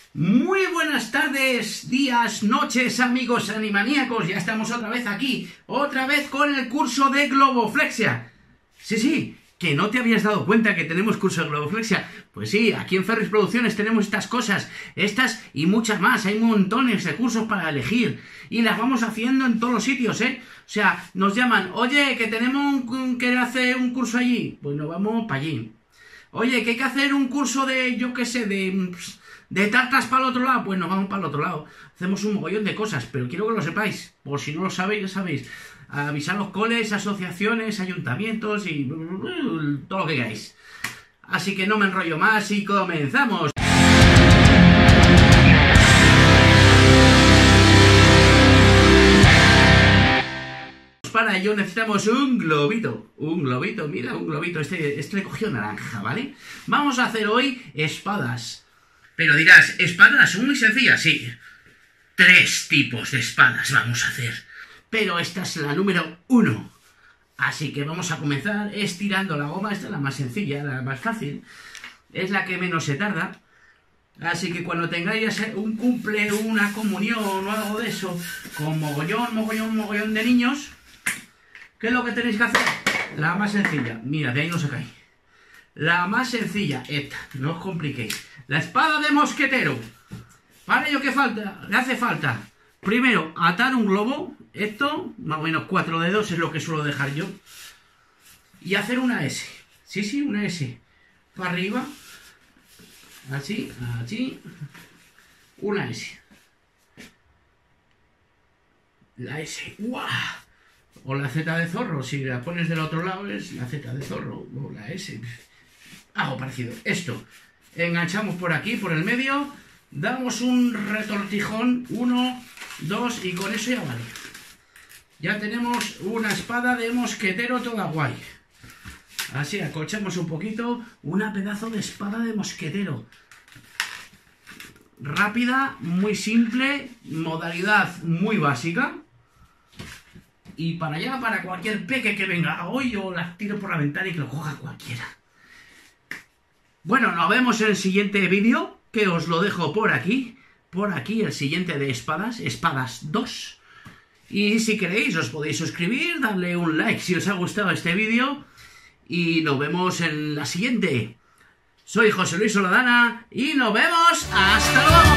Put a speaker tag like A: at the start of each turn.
A: Muy buenas tardes, días, noches, amigos animaníacos. Ya estamos otra vez aquí, otra vez con el curso de globoflexia. Sí, que no te habías dado cuenta que tenemos curso de globoflexia. Pues sí, aquí en Ferris Producciones tenemos estas cosas, estas y muchas más. Hay montones de cursos para elegir y las vamos haciendo en todos los sitios, ¿eh? O sea, nos llaman, oye, que tenemos que hacer un curso allí. Pues nos vamos para allí. Oye, que hay que hacer un curso de, yo qué sé, de tartas para el otro lado. Pues nos vamos para el otro lado. Hacemos un mogollón de cosas, pero quiero que lo sepáis. Por si no lo sabéis, ya sabéis. Avisar los coles, asociaciones, ayuntamientos y todo lo que queráis. Así que no me enrollo más y comenzamos. Para ello necesitamos un globito, mira, un globito, este le cogió naranja, ¿vale? Vamos a hacer hoy espadas. Pero dirás, ¿espadas son muy sencillas? Sí, 3 tipos de espadas vamos a hacer. Pero esta es la número 1. Así que vamos a comenzar estirando la goma. Esta es la más sencilla, la más fácil. Es la que menos se tarda. Así que cuando tengáis un cumple, una comunión o algo de eso, con mogollón de niños, ¿qué es lo que tenéis que hacer? La más sencilla. Mira, de ahí no sacáis. La más sencilla, esta. No os compliquéis. La espada de mosquetero. ¿Para ello qué falta? Le hace falta, primero, atar un globo. Esto, más o menos 4 dedos, es lo que suelo dejar yo. Y hacer una S. Sí, una S. Para arriba. Así. Una S. La S. ¡Guau! O la Z de zorro. Si la pones del otro lado es la Z de zorro. O la S. Algo parecido. Esto. Enganchamos por aquí, por el medio. Damos un retortijón. 1, 2 y con eso ya vale. Ya tenemos una espada de mosquetero toda guay. Así, acolchamos un poquito. Una pedazo de espada de mosquetero. Rápida, muy simple, modalidad muy básica. Y para allá, para cualquier peque que venga hoy, o las tiro por la ventana y que lo coja cualquiera. Bueno, nos vemos en el siguiente vídeo, que os lo dejo por aquí. Por aquí, el siguiente de espadas, espadas 2. Y si queréis, os podéis suscribir, darle un like si os ha gustado este vídeo. Y nos vemos en la siguiente. Soy José Luis Soladana y nos vemos. ¡Hasta luego!